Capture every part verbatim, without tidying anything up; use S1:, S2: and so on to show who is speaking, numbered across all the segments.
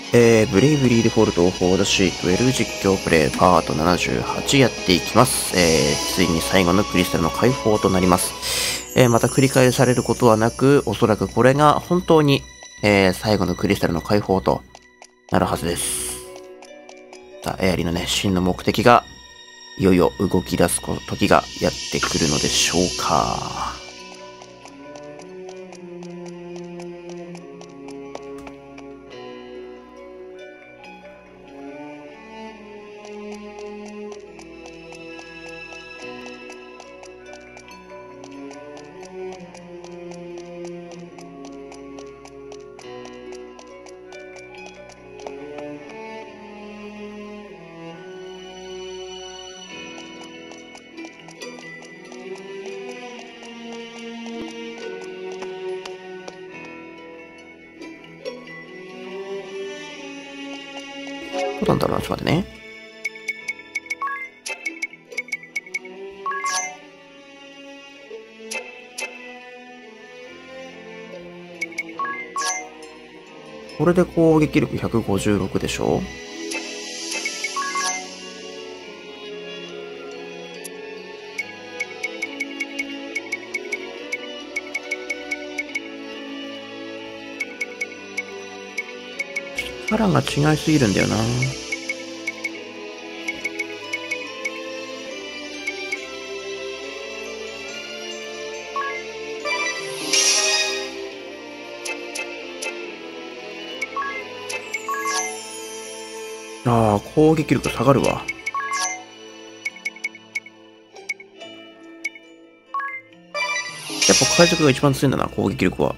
S1: えー、ブレイブリーデフォルトフォーダシーじゅうに実況プレイパートななじゅうはちやっていきます。えー、ついに最後のクリスタルの解放となります。えー、また繰り返されることはなく、おそらくこれが本当に、えー、最後のクリスタルの解放となるはずです。さあ、エアリのね、真の目的が、いよいよ動き出す時がやってくるのでしょうか。どうなんだろうな、ちょっと待ってね。これで攻撃力ひゃくごじゅうろくでしょ。力が違いすぎるんだよな。ああ、攻撃力下がるわ。やっぱ海賊が一番強いんだな、攻撃力は。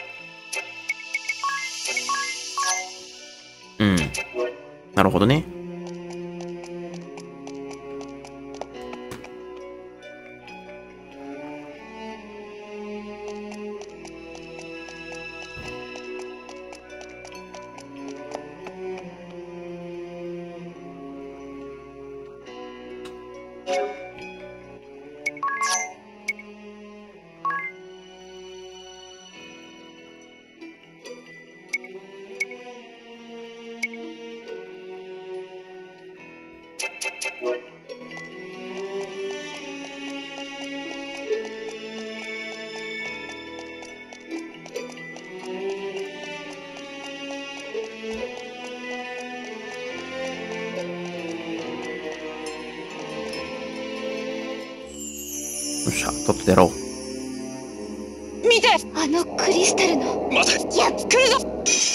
S1: うん。なるほどね。よっしゃ、とっととやろう。
S2: 見て、あのクリスタルのまたやっ来るぞ。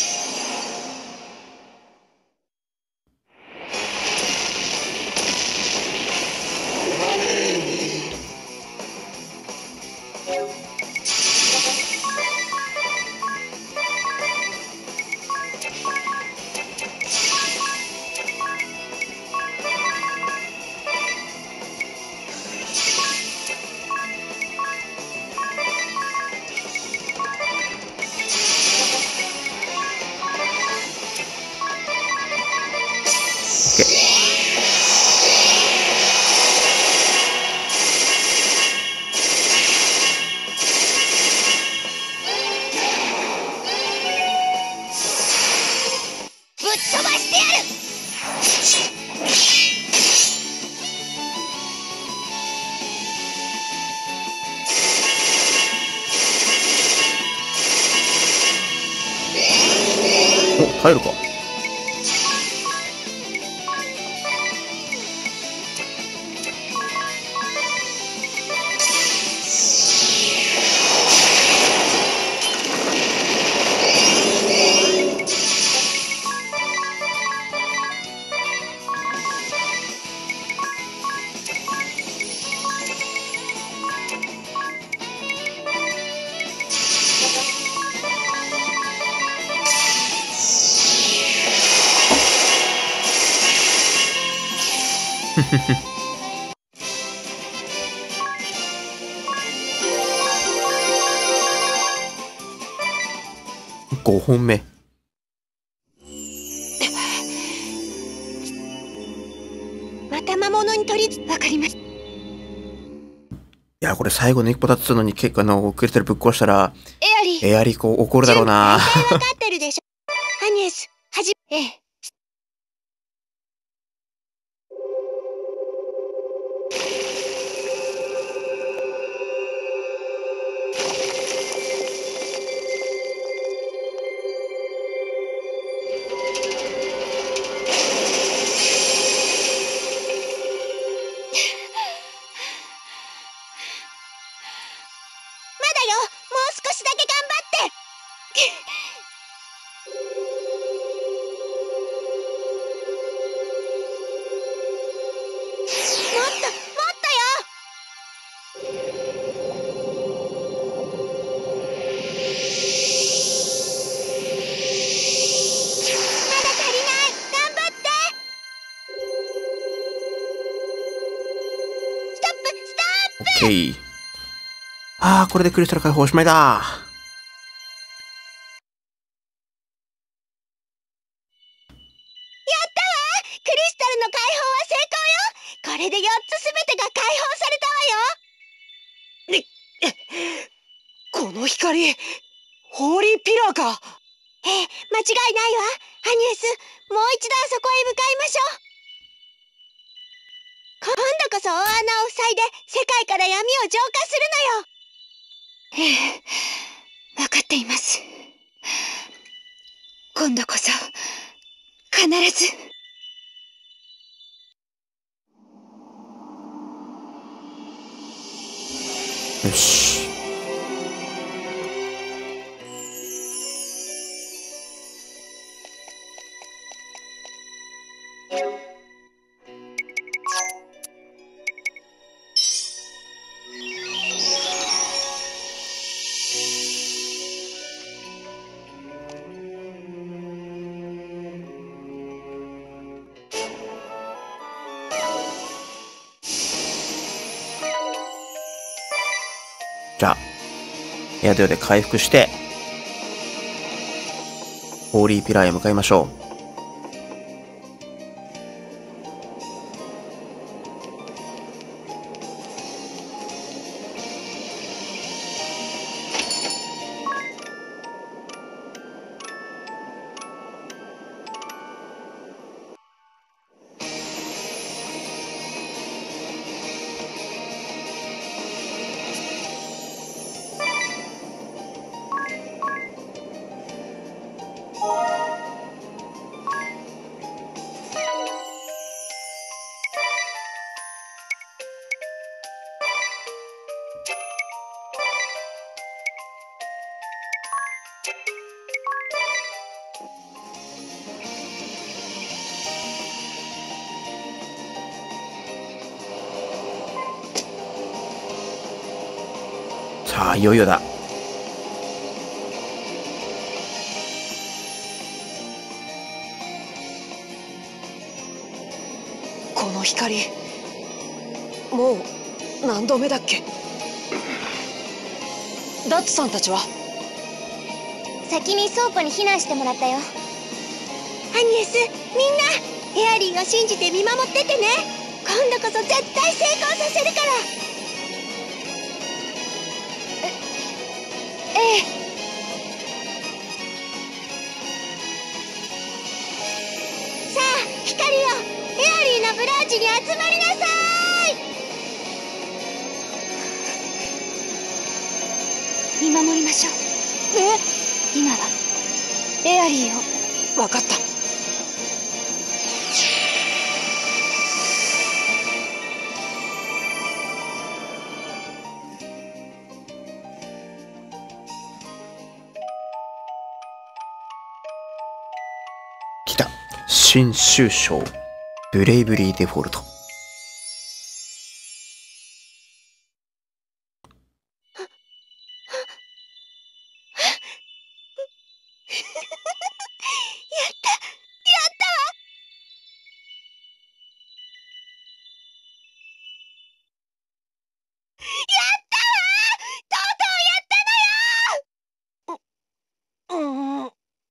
S1: お、耐えるか。ごほんめ。
S2: また魔物に取り、わかります。
S1: いや、これ最後の一歩立つのに結構あの、クリスタルぶっ壊したら、
S2: エアリー、
S1: エアリコ怒るだろうな。
S2: 大体わかってるでしょ。アニエス、はじ、エええ。まだよ、もう少しだけ頑張って。もっともっとよ。まだ足りない。頑張って。ストップストップ。
S1: オッケー。あー、これでクリスタル解放おしまいだ。
S2: クリスタルの解放は成功よ。これでよっつすべてが解放されたわよ。
S3: この光、ホーリーピラーか。
S2: ええ、間違いないわ。アニエス、もう一度あそこへ向かいましょう。今度こそ大穴を塞いで世界から闇を浄化するのよ。ええ、わかっています。今度こそ必ず。
S1: よし。じゃあ、エアデオで回復して、ホーリーピラーへ向かいましょう。さあ、いよいよだ。
S3: この光、もう何度目だっけ。ダッツさんたちは？
S2: 先に倉庫に避難してもらったよ。アニエス、みんなエアリーを信じて見守っててね。今度こそ絶対成功させるから。えええ。さあ光よ、エアリーのブラーチに集まりなさい。見守りましょう。
S3: え、
S2: 今はエアリーを。
S3: わかった。
S1: 来た。新終章、ブレイブリーデフォルト。
S3: うーん。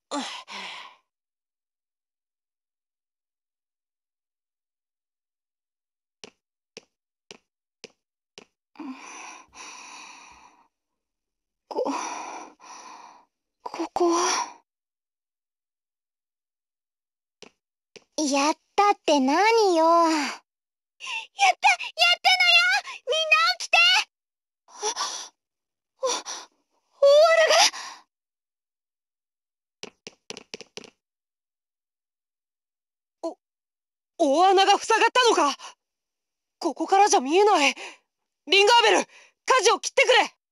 S2: こ、ここは。 やったって何よ。やったやったのよ。みんな起きて。お、お、大穴
S3: が。お、大穴が塞がったのか。ここからじゃ見えない。リンガーベル、舵を切ってく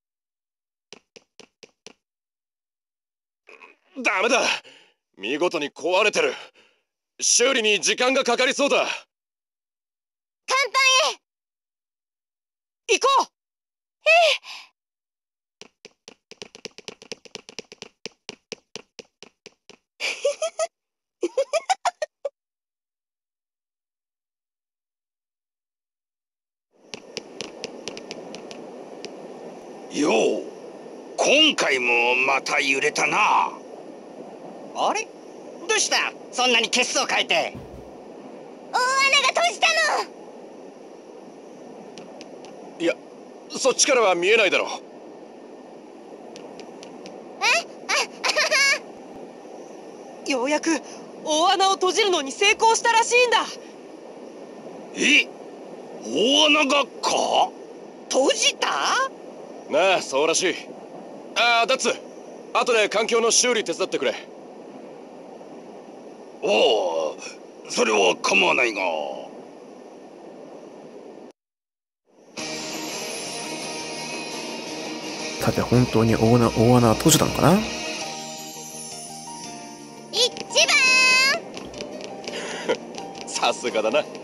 S4: れ。ダメだ。見事に壊れてる。修理に時間がかかりそうだ。
S2: 甲板へ
S3: 行こう。
S2: え
S5: えよう、今回もまた揺れたな。
S6: あれ、どうした？そんなにケツを変えて。
S2: 大穴が閉じたの。
S4: いや、そっちからは見えないだろう。
S3: ようやく大穴を閉じるのに成功したらしいんだ。
S5: え、大穴がか？
S6: 閉じた？
S4: なあ、そうらしい。ああ、ダッツ、後で環境の修理手伝ってくれ。
S5: おお、それは構わないが。
S1: さて、本当に大穴、大穴は閉じたのかな？
S2: 一番
S4: さすがだな。え、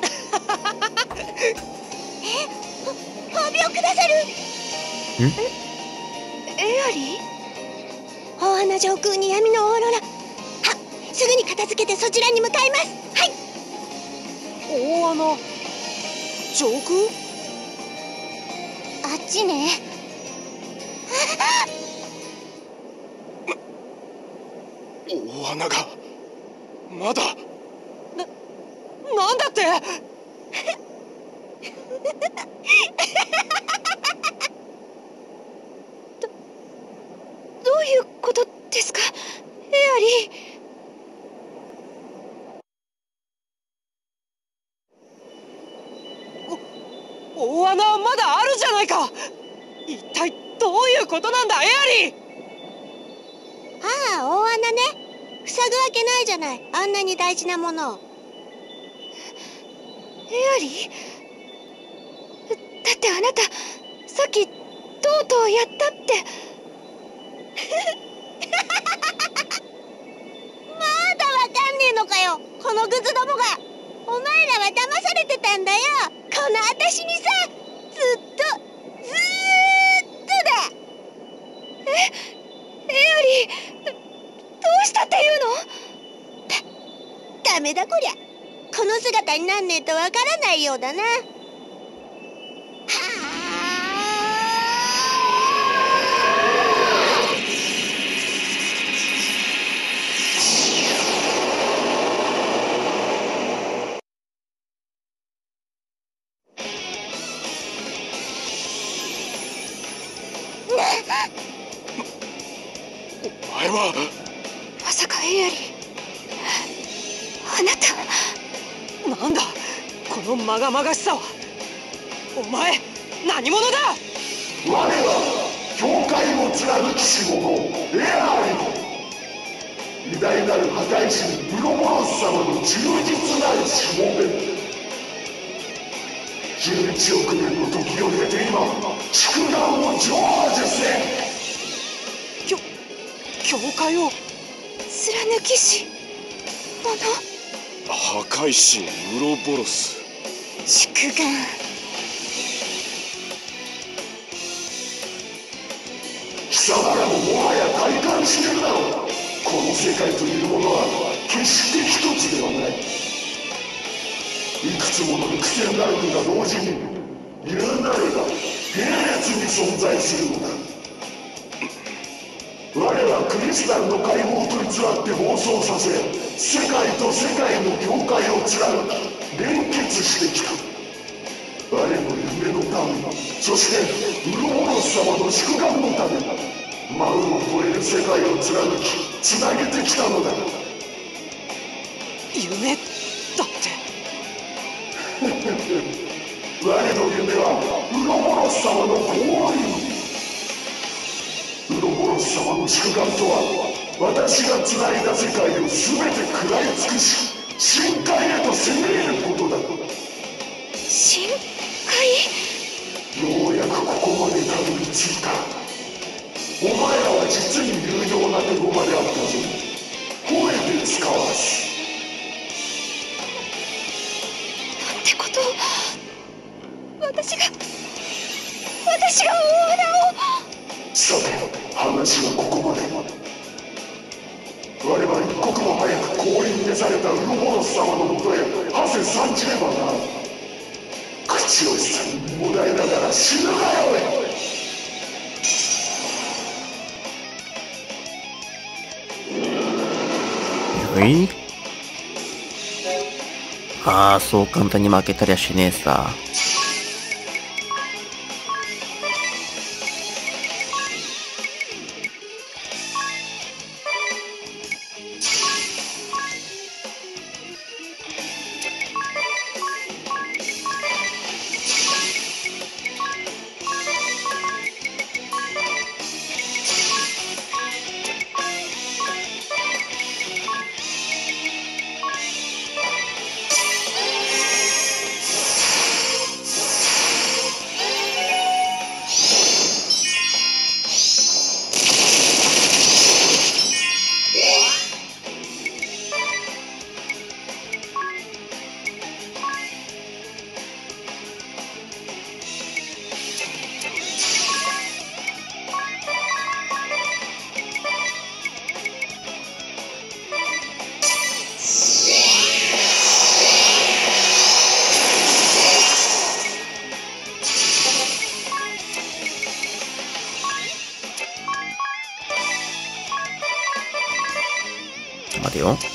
S2: 褒美をくださる。
S1: ん？
S2: エアリー？大穴上空に闇のオーロラ。は、すぐに片付けてそちらに向かいます。はい。
S3: 大穴上空？
S2: あっちね。
S4: 大穴がまだ。
S3: な、なんだって。ど、どういうことですか、エアリー。お、大穴はまだあるじゃないか。一体どういうことなんだ、エアリー。
S2: ああ、大穴ね。塞ぐわけないじゃない、あんなに大事なものを。
S3: エアリー？だってあなたさっきとうとうやったって。
S2: まだわかんねえのかよ、このグズどもが。お前らは騙されてたんだよ、この私にさ。ずっとずーっとだ。
S3: え、エアリー、どうしたっていうの？
S2: ダメだこりゃ。この姿になんねえとわからないようだな。は
S4: お前は。
S3: まさかエアリー、あなた。なんだこのまがまがしさは。お前何者だ。
S7: 我は教会を貫きし者エアリー。偉大なる破壊神ウロボロス様の忠実なるしもべ。じゅういちおく年の時を経て今祝願を成就せ。
S3: 教教会を貫きし者。
S4: 破壊神ウロボロス。
S2: 祝願。
S7: 貴様らももはや体感してるだろう。この世界というものは決して一つではない。いくつもの苦戦ダルクが同時に言うなれば並列に存在するのだ。我はクリスタルの解放と偽って暴走させ、世界と世界の境界を貫き連結してきた。我の夢のため、そしてウロボロス様の祝願のため、万を超える世界を貫きつなげてきたのだ。
S3: い夢だって。
S7: 我の夢はウロボロス様の降臨。ウロボロス様の祝願とは、私がつないだ世界を全て食らい尽くし、深海へと攻め入ることだ。
S2: 深海。
S7: ようやくここまでたどり着いた。お前らは実に有用な手駒であったぞ。声で使わす。
S2: なんてことを。私が私がオーナーを。
S7: さて、話はここまで。我は一刻も早く降臨召されたウロボロス様のもとへ馳せ参じればな。口をさんにもらいながら死ぬがよい。
S1: えいああ、そう簡単に負けたりはしねえさ。待てよ。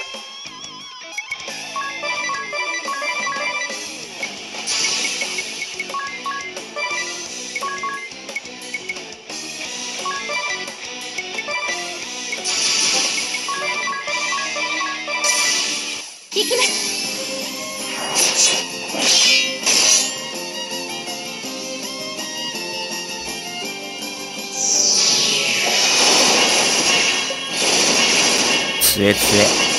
S2: 行きます。
S1: つえつえ。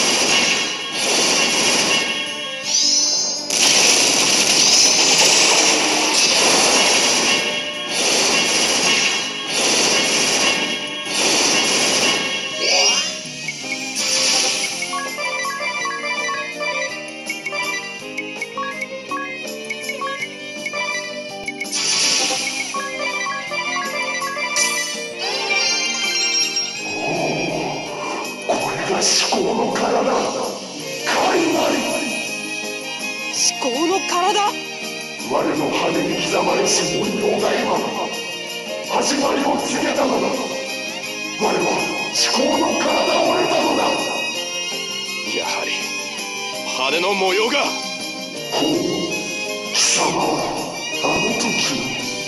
S7: 思考の体、界隈。
S3: 思考の体。
S7: 我の羽に刻まれし文様が今始まりを告げたのだ。我は思考の体を得たのだ。
S4: やはり羽の模様が。
S7: ほう、貴様はあの時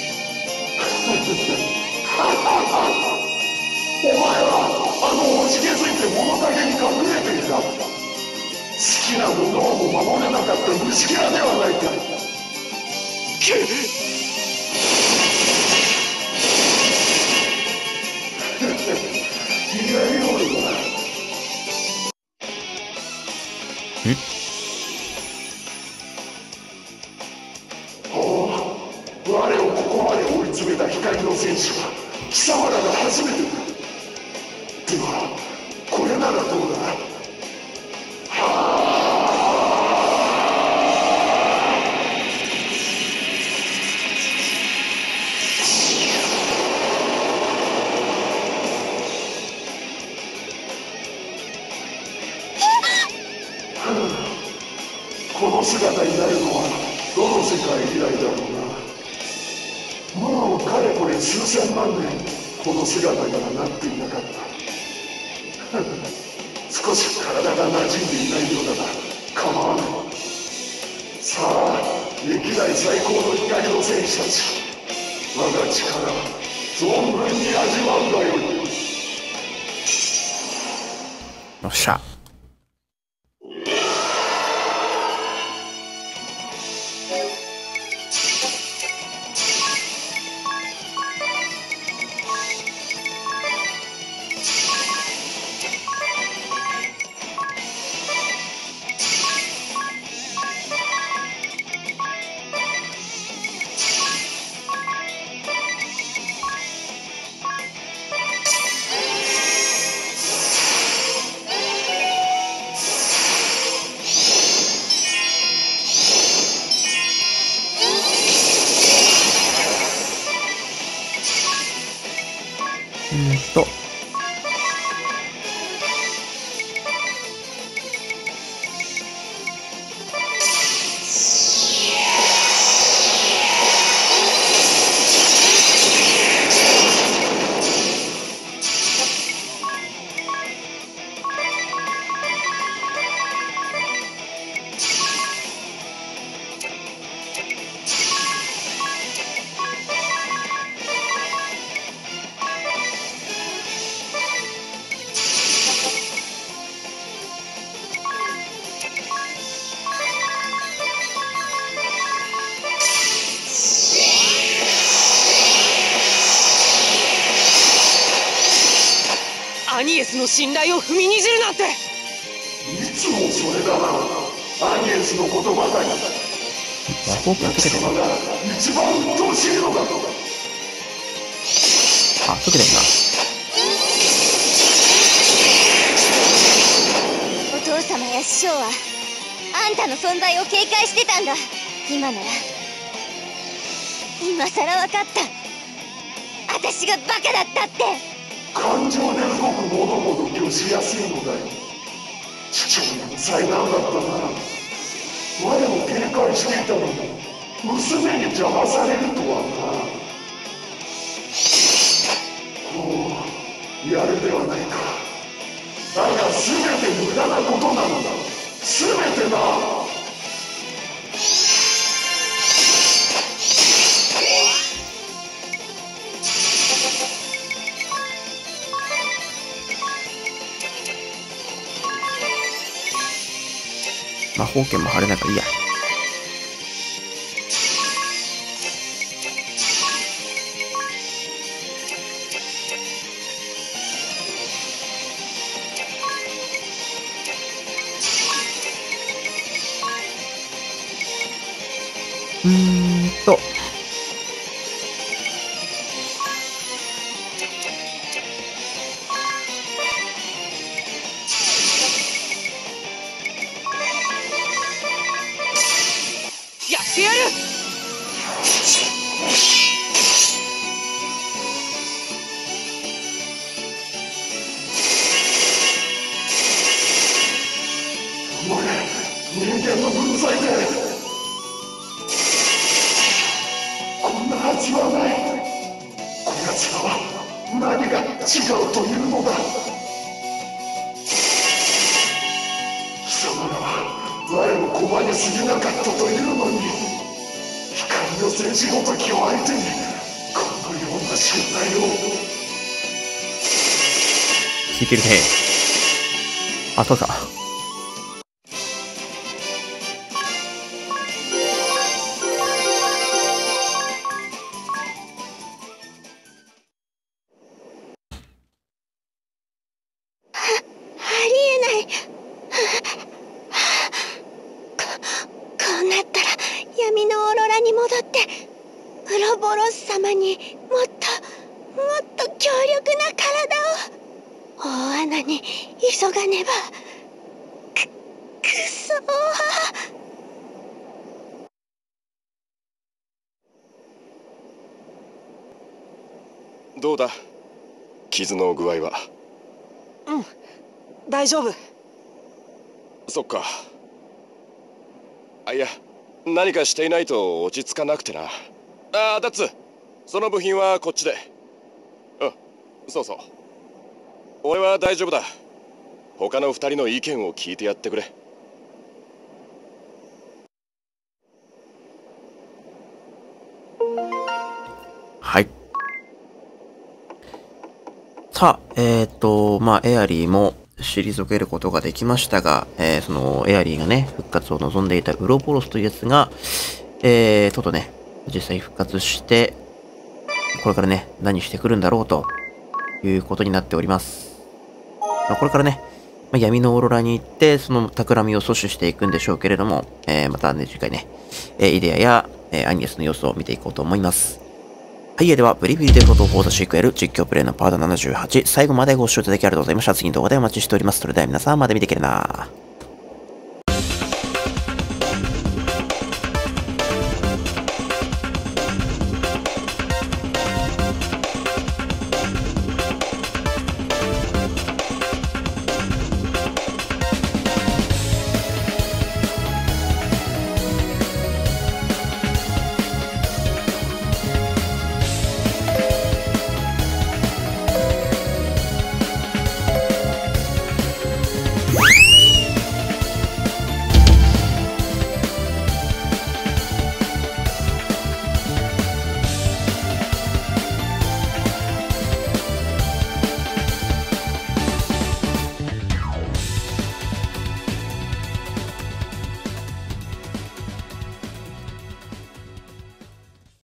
S7: お前はあのおじけづいて物陰に隠れていた。好きなものをも守れなかった虫けらではないか。
S4: くっ
S7: 気がよるな。
S1: ん
S7: ほう、我をここまで追い詰めた光の戦士は貴様らが初めてだ。ではこれならどうだ。この姿になるのはどの世界以来だろうな。もうかれこれ数千万年この姿からなっていなかった。少し体が馴染んでいないようだが構わない。さあ歴代最高の光の戦士たち、我が力存分に味わうがよい。
S1: よっしゃ。
S3: スの信頼を踏みにじるなんて。
S7: いつもそれだな、アニエスの言葉だよ。
S1: 魔法かけてる。
S7: 貴様が一番鬱陶しいのだ。
S1: あ、解けてるな。
S2: お父様や師匠はあんたの存在を警戒してたんだ。今なら今さら分かった。私がバカだったって。
S7: 感情で動く者ほど御しやすいのだよ。父親の災難だったな。我も警戒していたのに娘に邪魔されるとはな。もうやるではないか。だが全て無駄なことなのだ。全てだ。
S1: 魔法剣も貼れないからいいや。うーんと。
S3: やってやる。
S7: 俺、人間の分際でこんなはずはない。こやつらは何が違うというのだ。貴様らは我の駒に過ぎなかったというのに、光の戦士ごときを相手にこのような信頼を。
S1: 聞いてるね。あ、そうか。
S2: ありえない。ここうなったら闇のオーロラに戻ってウロボロス様にもっともっと強力な体を。大穴に急がねば。くくそー。
S4: どうだ、傷の具合は。
S3: うん、大丈夫。
S4: そっか。あ、いや、何かしていないと落ち着かなくてな。ああ、ダッツ、その部品はこっちで。うん、そうそう。俺は大丈夫だ。他の二人の意見を聞いてやってくれ。
S1: はい。さあ、えっと、まあ、エアリーも退けることができましたが、えー、その、エアリーがね、復活を望んでいたウロボロスというやつが、えー、とうとうね、実際復活して、これからね、何してくるんだろうということになっております。まあ、これからね、まあ、闇のオーロラに行って、その企みを阻止していくんでしょうけれども、えー、またね、次回ね、えー、イデアや、えー、アニエスの様子を見ていこうと思います。はい、では、ブリブリデフォトフォーザシークエル実況プレイのパートななじゅうはち、最後までご視聴いただきありがとうございました。次の動画でお待ちしております。それでは皆さん、また見てくれな。